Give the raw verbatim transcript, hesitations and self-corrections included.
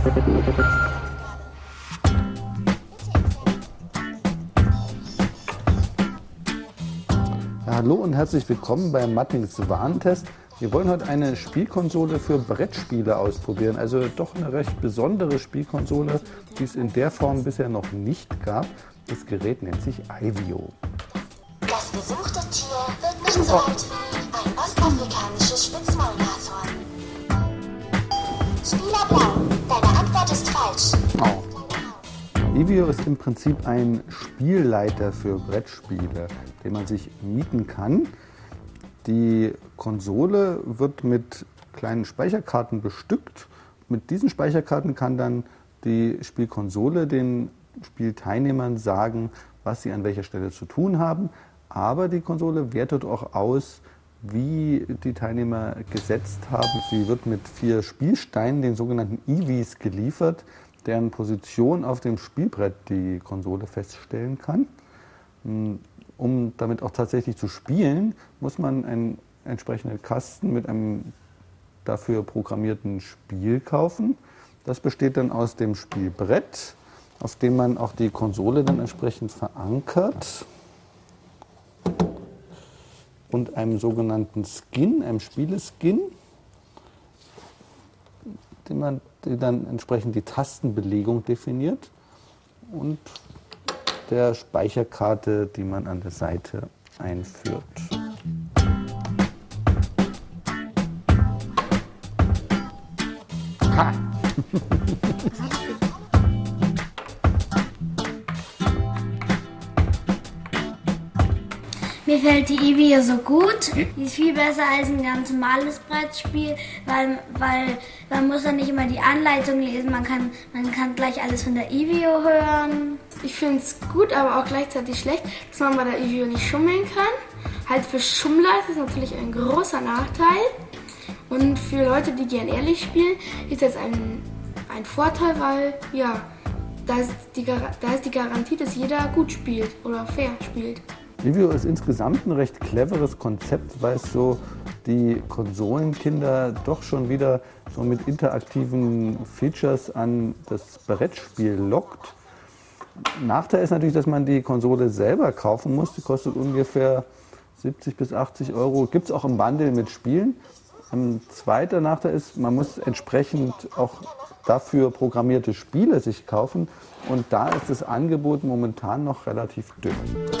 Hallo und herzlich willkommen beim Mattings Warentest. Wir wollen heute eine Spielkonsole für Brettspiele ausprobieren. Also doch eine recht besondere Spielkonsole, die es in der Form bisher noch nicht gab. Das Gerät nennt sich Ivio. Das gesuchte Tier wird nicht so alt wie ein ostafrikanisches Spitzmaulnashorn. Spieler Blau, deine Antwort ist falsch. Oh. Ivio ist im Prinzip ein Spielleiter für Brettspiele, den man sich mieten kann. Die Konsole wird mit kleinen Speicherkarten bestückt. Mit diesen Speicherkarten kann dann die Spielkonsole den Spielteilnehmern sagen, was sie an welcher Stelle zu tun haben. Aber die Konsole wertet auch aus, wie die Teilnehmer gesetzt haben. Sie wird mit vier Spielsteinen, den sogenannten Ivis, geliefert, deren Position auf dem Spielbrett die Konsole feststellen kann. Um damit auch tatsächlich zu spielen, muss man einen entsprechenden Kasten mit einem dafür programmierten Spiel kaufen. Das besteht dann aus dem Spielbrett, auf dem man auch die Konsole dann entsprechend verankert, und einem sogenannten Skin, einem Spieleskin, den man die dann entsprechend die Tastenbelegung definiert, und der Speicherkarte, die man an der Seite einführt. Ha! Mir fällt die Ivio so gut. Die ist viel besser als ein ganz normales Brettspiel, weil, weil man muss dann nicht immer die Anleitung lesen. Man kann, man kann gleich alles von der Ivio hören. Ich finde es gut, aber auch gleichzeitig schlecht, dass man bei der Ivio nicht schummeln kann. Halt für Schummler ist das natürlich ein großer Nachteil. Und für Leute, die gern ehrlich spielen, ist das ein, ein Vorteil, weil ja, da ist, die, da ist die Garantie, dass jeder gut spielt oder fair spielt. Ivio ist insgesamt ein recht cleveres Konzept, weil es so die Konsolenkinder doch schon wieder so mit interaktiven Features an das Brettspiel lockt. Nachteil ist natürlich, dass man die Konsole selber kaufen muss. Die kostet ungefähr siebzig bis achtzig Euro. Gibt es auch im Bundle mit Spielen. Ein zweiter Nachteil ist, man muss entsprechend auch dafür programmierte Spiele sich kaufen. Und da ist das Angebot momentan noch relativ dünn.